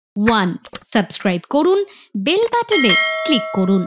1 subscribe করুন, bell বাটনে click করুন।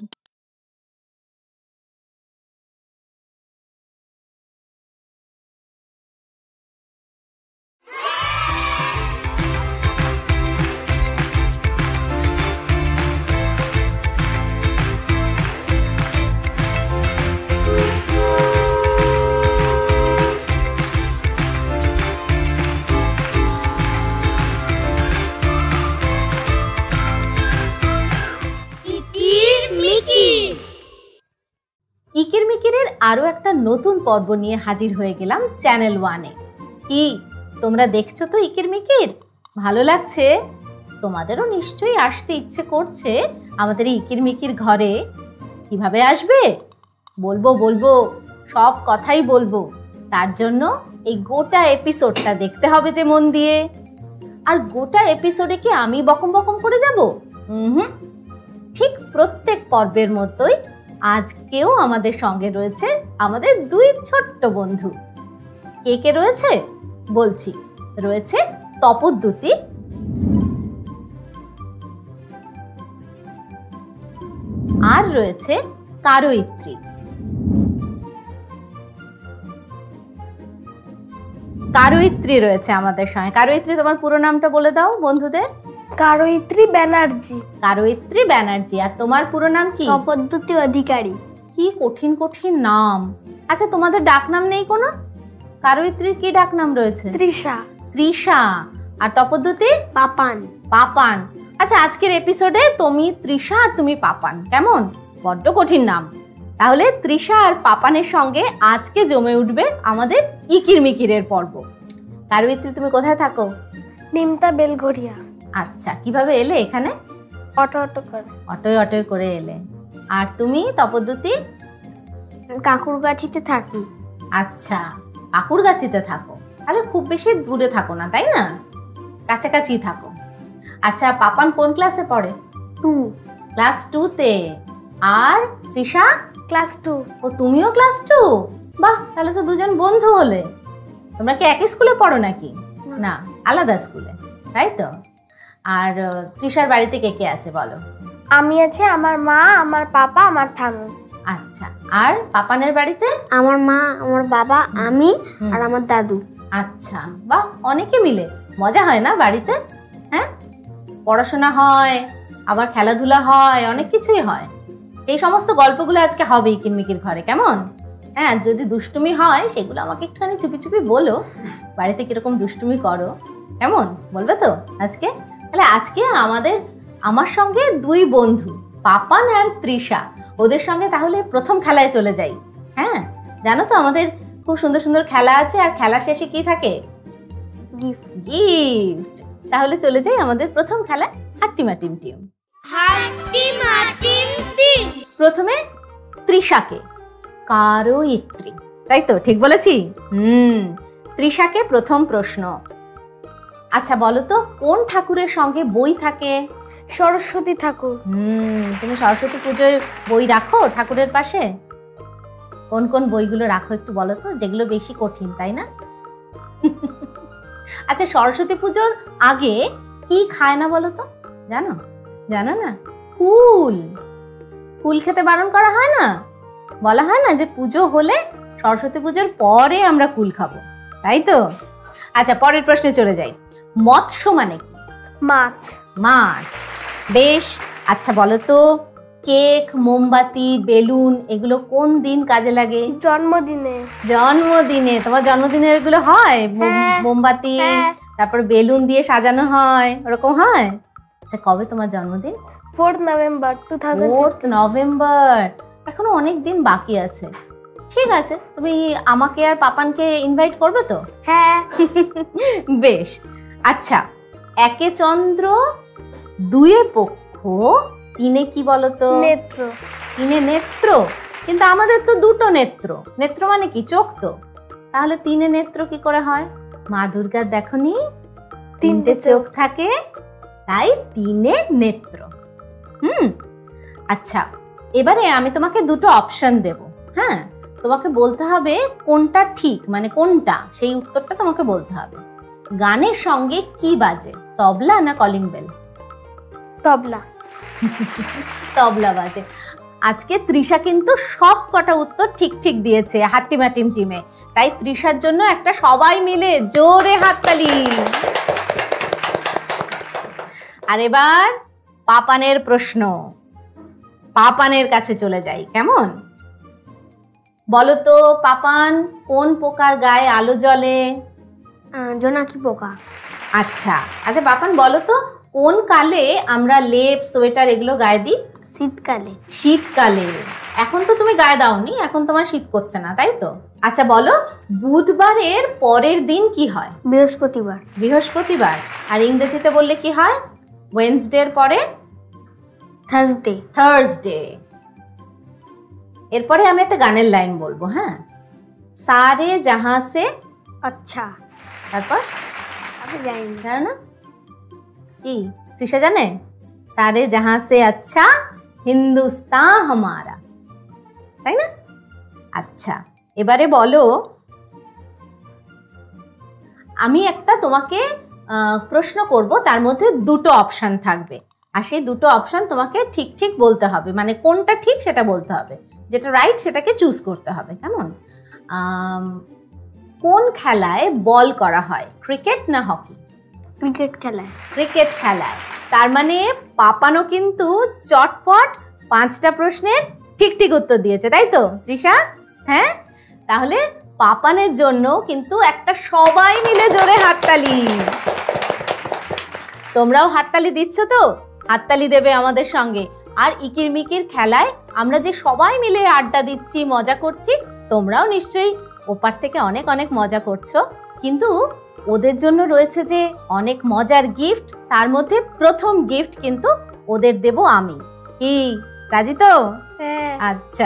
ইকির মিকিরের আরো একটা নতুন পর্ব নিয়ে হাজির হয়ে গেলাম চ্যানেল 1-এ। কি তোমরা দেখছো তো ইকির মিকির? ভালো লাগছে? তোমাদেরও নিশ্চয়ই আসতে ইচ্ছে করছে আমাদের ইকির মিকির ঘরে। কিভাবে আসবে? বলবো সব কথাই বলবো। তার জন্য এই গোটা এপিসোডটা দেখতে হবে যে মন দিয়ে। আর গোটা এপিসোডে কি আমি বকম বকম করে যাব? ঠিক প্রত্যেক পর্বের মতোই আজকেও আমাদের সঙ্গে রয়েছে আমাদের দুই ছোট্ট বন্ধু। কে কে রয়েছে বলছি। রয়েছে তপদ্যুতি আর রয়েছে কারয়িত্রী। কারয়িত্রী রয়েছে আমাদের সঙ্গে। কারয়িত্রী, তোমার পুরো নামটা বলে দাও বন্ধুদের। কারয়িত্রী ব্যানার্জি। কারয়িত্রী ব্যানার্জি। আর তোমার পুরো নাম কি? তপদ্যুতি অধিকারী। কি কঠিন কঠিন নাম। আচ্ছা, তোমাদের ডাক নাম নেই কোনো? কারয়িত্রীর কি ডাক নাম রয়েছে? তৃষা। তৃষা। আর তপদ্যুতি? পাপান। পাপান। আচ্ছা, আজকের এপিসোডে তুমি তৃষা আর তুমি পাপান। কেমন? বড্ড কঠিন নাম। তাহলে তৃষা আর পাপানের সঙ্গে আজকে জমে উঠবে আমাদের ইকির মিকিরের পর্ব। কারয়িত্রী, তুমি কোথায় থাকো? নিমতা বেলঘরিয়া। আচ্ছা, কিভাবে এলে এখানে? অটোয় করে এলে। আর তুমি তপদ্যুতি? কাকুরগাছিতে থাকি। আচ্ছা, কাকুরগাছিতে থাকো। আরে খুব বেশি দূরে থাকো না, তাই না? কাছাকাছি থাকো। আচ্ছা, পাপান কোন ক্লাসে পড়ে? 2। ক্লাস 2-তে। আর তৃষা? ক্লাস 2। ও, তুমিও ক্লাস 2? বাহ, তাহলে তো দুজন বন্ধু হলে। তোমরা কি একই স্কুলে পড়ো নাকি? না, আলাদা স্কুলে, তাই তো? আর তৃষার বাড়িতে কে কে আছে বলো? আমি আছি, আমার মা, আমার পাপা, আমার থানু। আচ্ছা, আর পাপানের বাড়িতে? আমার মা, আমার বাবা, আমি আর আমার দাদু। আচ্ছা, বাহ, অনেকে মিলে। মজা হয় না বাড়িতে? হ্যাঁ, পড়াশোনা হয়, আবার খেলাধুলা হয়, অনেক কিছুই হয়। এই সমস্ত গল্পগুলো আজকে হবে ইকির মিকির ঘরে, কেমন? হ্যাঁ, যদি দুষ্টুমি হয় সেগুলো আমাকে একটুখানি চুপি চুপি বলো। বাড়িতে কিরকম দুষ্টুমি করো, কেমন? বলবে তো আজকে? তাহলে আজকে আমার সঙ্গে দুই বন্ধু, পাপান আর তৃষা, ওদের সঙ্গে তাহলে প্রথম খেলায় চলে যাই। হ্যাঁ, জানো তো আমাদের খুব সুন্দর সুন্দর খেলা আছে, আর খেলা শেষে কি থাকে? গিফট। তাহলে চলে যাই আমাদের প্রথম খেলা, হাট্টিমা টিম টিম। প্রথমে তৃষাকে। কারয়িত্রী, তাই তো? ঠিক বলেছি? তৃষাকে প্রথম প্রশ্ন। আচ্ছা, বলো তো কোন ঠাকুরের সঙ্গে বই থাকে? সরস্বতী ঠাকুর। তুমি সরস্বতী পুজোয় বই রাখো ঠাকুরের পাশে? কোন কোন বইগুলো রাখো একটু বলো তো, যেগুলো বেশি কঠিন, তাই না? আচ্ছা, সরস্বতী পুজোর আগে কি খায় না বলো তো? জানো না? কুল খেতে বারণ করা হয় না? বলা হয় না যে পুজো হলে সরস্বতী পুজোর পরে আমরা কুল খাবো, তাই তো? আচ্ছা, পরের প্রশ্নে চলে যাই। মৎস্য মানে কি? মাছ। বেশ। আচ্ছা, বলো তো কেক, মোমবাতি, বেলুন এগুলো কোন দিন কাজে লাগে? জন্মদিনে। তোমার জন্মদিনে এগুলো হয়? মোমবাতি, তারপর বেলুন দিয়ে সাজানো হয়, ওরকম হয়? আচ্ছা, কবে তোমার জন্মদিন? 4 নভেম্বর 4 নভেম্বর। এখনো অনেক দিন বাকি আছে। ঠিক আছে, তুমি আমাকে আর পাপানকে ইনভাইট করবে তো? হ্যাঁ। বেশ। আচ্ছা, একে চন্দ্র, দুয়ে পক্ষ, তিনে কি বলতো? নেত্র। তিনে নেত্র। কিন্তু আমাদের তো দুটো নেত্র। নেত্র মানে কি? চোখ তো। তাহলে তিনে নেত্র কি করে হয়? মা দুর্গার দেখনি 3টে চোখ থাকে, তাই তিনে নেত্র। আচ্ছা, এবারে আমি তোমাকে দুটো অপশন দেব। হ্যাঁ, তোমাকে বলতে হবে কোনটা ঠিক, মানে কোনটা, সেই উত্তরটা তোমাকে বলতে হবে। গানের সঙ্গে কি বাজে? তবলা না কলিং বেল? তবলা। তবলা বাজে। আজকে তৃষা কিন্তু সব কটা উত্তর ঠিক ঠিক দিয়েছে হাট্টিমা টিমে। তাই তৃষার জন্য একটা সবাই মিলে জোরে হাততালি। আর এবার পাপানের প্রশ্ন, পাপানের কাছে চলে যাই। কেমন বলো তো পাপান, কোন পোকার গায়ে আলো জ্বলে? জোনাকি পোকা। আচ্ছা আচ্ছা পাপান বলো তো, কোন কালে আমরা লেপ সোয়েটার এগুলো গায়ে দিই? শীতকালে। শীতকালে। এখন তো তুমি গায়ে দাওনি, এখন তোমার শীত করছে না, তাই তো? আচ্ছা বলো, বুধবারের পরের দিন কি হয়? বৃহস্পতিবার। বৃহস্পতিবার। আর ইংরেজিতে বললে কি হয়? ওয়েডনেসডের পরে? থার্সডে। থার্সডে। এরপরে আমি একটা গানের লাইন বলবো, হ্যাঁ? সারে জাহাঁ সে। আচ্ছা। তারপর আমি জানি না। জানো না? কি তৃষা জানে? সারে জাহাঁ সে আচ্ছা হিন্দুস্তান হামারা, তাই না? আচ্ছা এবারে বলো, আমি একটা তোমাকে প্রশ্ন করব, তার মধ্যে দুটো অপশন থাকবে, আর সেই দুটো অপশন তোমাকে ঠিক ঠিক বলতে হবে, মানে কোনটা ঠিক সেটা বলতে হবে, যেটা রাইট সেটাকে চুজ করতে হবে। কেমন? কোন খেলায় বল করা হয়, ক্রিকেট না হকি? ক্রিকেট খেলায়। ক্রিকেট খেলায়। তার মানে পাপানও কিন্তু চটপট 5টা প্রশ্নের ঠিক ঠিক উত্তর দিয়েছে, তাই তো তৃষা? হ্যাঁ, তাহলে পাপানের জন্য কিন্তু একটা সবাই মিলে জোরে হাততালি। তোমরাও হাততালি দিচ্ছ তো? হাততালি দেবে আমাদের সঙ্গে। আর ইকির মিকির খেলায় আমরা যে সবাই মিলে আড্ডা দিচ্ছি, মজা করছি, তোমরাও নিশ্চয়ই ওপার থেকে অনেক অনেক মজা করছো। কিন্তু ওদের জন্য রয়েছে যে অনেক মজার গিফট, তার মধ্যে প্রথম গিফট কিন্তু ওদের দেব আমি। কি রাজি তো? হ্যাঁ। আচ্ছা,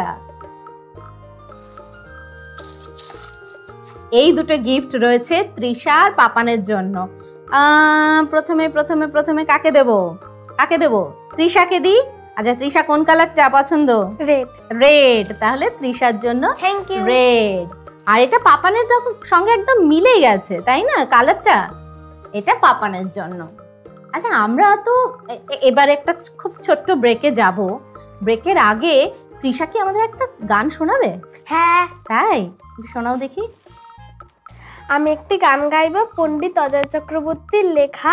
এই দুটো গিফট রয়েছে তৃষা আর পাপানের জন্য। প্রথমে প্রথমে প্রথমে কাকে দেব? কাকে দেব? তৃষাকে দিই। আচ্ছা তৃষা কোন কালারটা পছন্দ? রেড। রেড। তাহলে তৃষার জন্য থ্যাংক ইউ। রেড। আর এটা পাপানের সঙ্গে একদম মিলে গেছে, তাই না কালারটা? এটা পাপানের জন্য। আচ্ছা আমরা তো এবার একটা খুব ছোট্ট ব্রেকে যাব। ব্রেকের আগে তৃষা কি আমাদের একটা গান শোনাবে? হ্যাঁ। তাই শোনাও দেখি। আমি একটি গান গাইব, পণ্ডিত অজয় চক্রবর্তীর লেখা।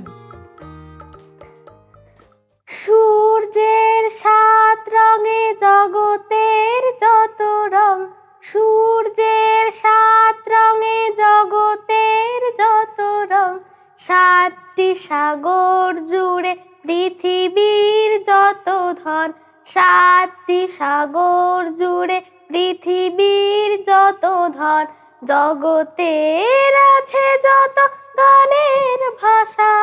সূর্যের 7 রঙে জগতের যত রং, সূর্যের 7 রঙে জগতের যত রং, 7টি সাগর জুড়ে পৃথিবীর যত ধন, 7টি সাগর জুড়ে পৃথিবীর যত ধন, জগতের আছে যত গানের ভাষা,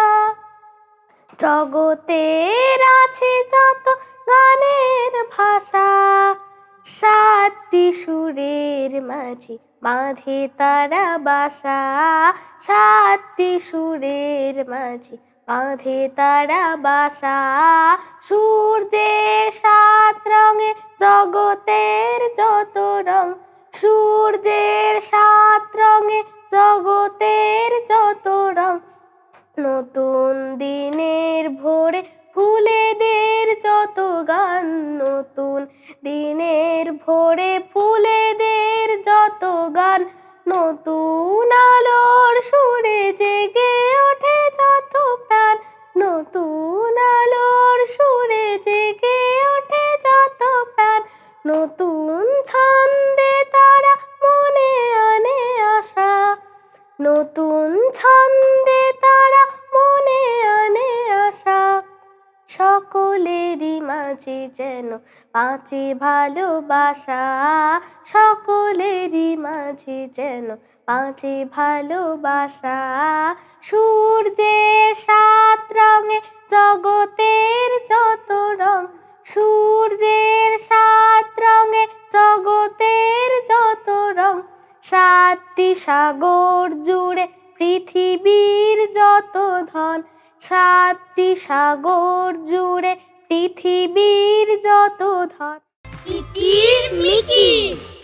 জগতের আছে যত গানের ভাষা, 7টি সুরের মাঝে বাঁধে তারা বাসা, 7টি সুরের মাঝে বাঁধে তারা বাসা, সূর্যের 7 রঙে জগতের যত রং, সূর্যের 7 রঙে জগতের যত রং, নতুন দিনের ভোরে ফুলেদের যত গান, নতুন দিনের ভোরে ফুলেদের যত গান, নতুন আলোর সুরে জেগে ওঠে যত প্রাণ, নতুন আলোর সুরে জেগে ওঠে যত প্রাণ, নতুন ছন্দে তারা মনে আনে আশা, নতুন ছন্দে তারা মনে আনে আশা, সকলেরই মাঝে যেন বাঁচে ভালোবাসা, সকলেরই মাঝে যেন বাঁচে ভালোবাসা, সূর্যের 7 রঙে জগতের যত রং, সূর্যের 7 রঙে জগতের যত রং, 7টি সাগর জুড়ে পৃথিবীর যত ধন, 7টি সাগর জুড়ে পৃথিবীর যত ধন। ইকির মিকির।